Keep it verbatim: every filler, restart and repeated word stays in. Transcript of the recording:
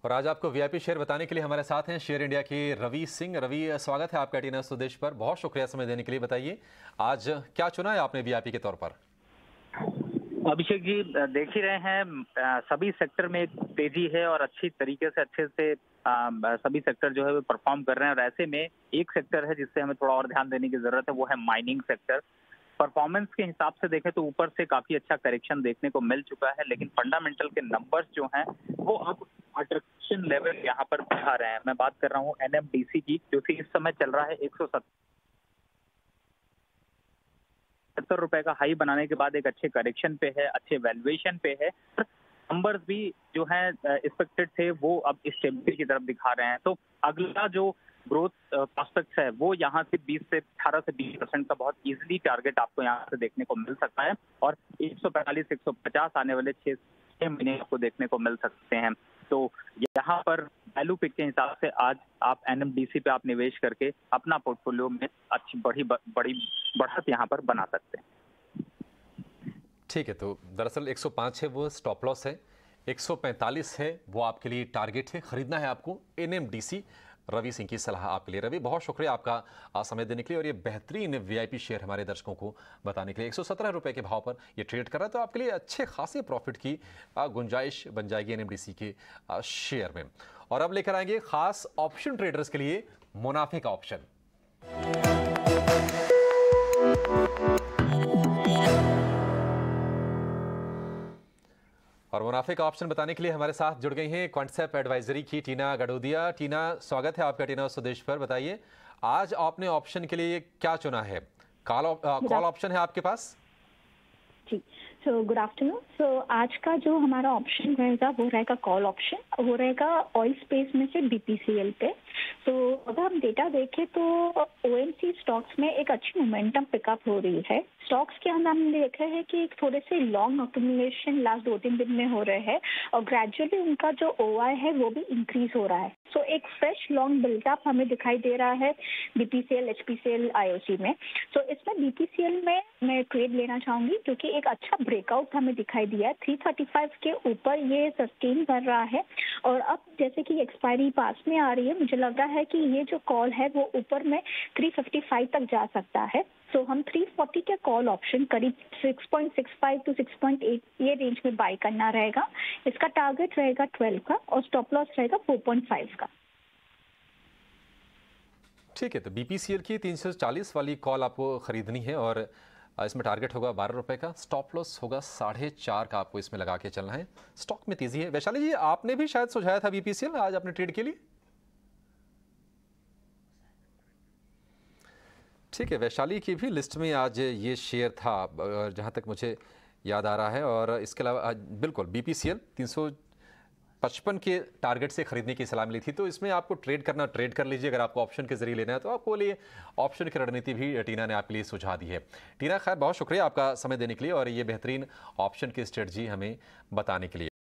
और आज आपको वीआईपी शेयर बताने के लिए हमारे साथ हैं शेयर इंडिया के रवि सिंह। रवि, स्वागत है आपका टीना स्वदेश पर। बहुत शुक्रिया समय देने के लिए। बताइए आज क्या चुना है आपने वीआईपी के तौर पर? अभिषेक जी, देख ही रहे हैं सभी सेक्टर में तेजी है और अच्छी तरीके से अच्छे से सभी सेक्टर जो है वो परफॉर्म कर रहे हैं। और ऐसे में एक सेक्टर है जिससे हमें थोड़ा और ध्यान देने की जरूरत है, वो है माइनिंग सेक्टर। परफॉर्मेंस के हिसाब से देखें तो ऊपर से काफी अच्छा करेक्शन देखने को मिल चुका है, लेकिन फंडामेंटल के नंबर्स जो हैं वो अब अट्रैक्शन लेवल यहाँ पर दिखा रहे हैं। मैं बात कर रहा हूँ एनएमडीसी की, जो कि इस समय चल रहा है एक सौ सत्तर रुपए का हाई बनाने के बाद एक अच्छे करेक्शन पे है, अच्छे वैल्यूएशन पे है। नंबर्स भी जो है एक्सपेक्टेड थे वो अब स्टेबिलिटी की तरफ दिखा रहे हैं। तो अगला जो ग्रोथ प्रोस्पेक्ट्स है वो यहाँ से बीस से अठारह से बीस परसेंट का बहुत इजीली टारगेट आपको यहाँ से देखने को मिल सकता है। और एक सौ पैंतालीस एक सौ पचास आने वाले छह छह महीने आपको देखने को मिल सकते हैं। तो यहाँ पर वैल्यू पिक के हिसाब से आज आप एनएमडीसी पे आप निवेश करके अपना पोर्टफोलियो में अच्छी बड़ी बड़ी बढ़त यहाँ पर बना सकते हैं। ठीक है, तो दरअसल एक सौ पाँच है वो स्टॉप लॉस है, एक सौ पैंतालीस है वो आपके लिए टारगेट है। खरीदना है आपको एनएमडीसी। रवि सिंह की सलाह आपके लिए। रवि, बहुत शुक्रिया आपका समय देने के लिए और ये बेहतरीन वीआईपी शेयर हमारे दर्शकों को बताने के लिए। एक सौ सत्रह रुपए के भाव पर ये ट्रेड कर रहा है, तो आपके लिए अच्छे खासे प्रॉफिट की गुंजाइश बन जाएगी एनएमडीसी के शेयर में। और अब लेकर आएंगे खास ऑप्शन ट्रेडर्स के लिए मुनाफे का ऑप्शन। और मुनाफे का ऑप्शन बताने के लिए हमारे साथ जुड़ गई हैं क्वांटसेप एडवाइजरी की टीना गडोदिया। टीना, स्वागत है आपका टीना स्वदेश पर। बताइए आज आपने ऑप्शन के लिए क्या चुना है? कॉल कॉल ऑप्शन है आपके पास? जी, सो गुड आफ्टरनून। सो आज का जो हमारा ऑप्शन रहेगा वो रहेगा कॉल ऑप्शन, वो रहेगा ऑयल स्पेस में से बीपीसीएल पे। तो अगर हम डेटा देखें तो ओएमसी स्टॉक्स में एक अच्छी मोमेंटम पिकअप हो रही है। स्टॉक्स के अंदर हमने देखा है कि थोड़े से लॉन्ग अक्यूमुलेशन लास्ट दो तीन दिन में हो रहे हैं और ग्रेजुअली उनका जो ओआई है वो भी इंक्रीज हो रहा है। सो so, एक फ्रेश लॉन्ग बिल्डअप हमें दिखाई दे रहा है बीपीसीएल, एचपीसीएल, आईओसी में। सो so, इसमें बीपीसीएल में मैं ट्रेड लेना चाहूंगी क्योंकि एक अच्छा ब्रेकआउट हमें दिखाई दिया है। तीन सौ पैंतीस के ऊपर ये सस्टेन कर रहा है और अब जैसे कि एक्सपायरी पास में आ रही है, मुझे लग रहा है कि ये जो कॉल है वो ऊपर में तीन सौ पचपन तक जा सकता है। तो हम तीन सौ चालीस के कॉल ऑप्शन करीब छह पॉइंट छह पाँच टू छह पॉइंट आठ ये रेंज में बाय करना रहेगा। इसका टारगेट रहेगा बारह का और स्टॉप लॉस रहेगा चार पॉइंट पाँच का। ठीक है, तो बीपीसीएल की तीन सौ चालीस वाली कॉल आपको खरीदनी है और इसमें टारगेट होगा बारह रुपए का, स्टॉप लॉस होगा साढ़े चार का। आपको इसमें लगा के चलना है। स्टॉक में तेजी है। वैशाली जी, आपने भी शायद सुझाया था बीपीसीएल आज अपने ट्रेड के लिए। ठीक है, वैशाली की भी लिस्ट में आज ये शेयर था जहां तक मुझे याद आ रहा है। और इसके अलावा बिल्कुल बीपीसीएल तीन सौ पचपन के टारगेट से खरीदने की सलाह मिली थी। तो इसमें आपको ट्रेड करना ट्रेड कर लीजिए। अगर आपको ऑप्शन के जरिए लेना है तो आपको लिए ऑप्शन की रणनीति भी टीना ने आपके लिए सुझा दी है। टीना, खैर बहुत शुक्रिया आपका समय देने के लिए और ये बेहतरीन ऑप्शन की स्ट्रेटजी हमें बताने के लिए।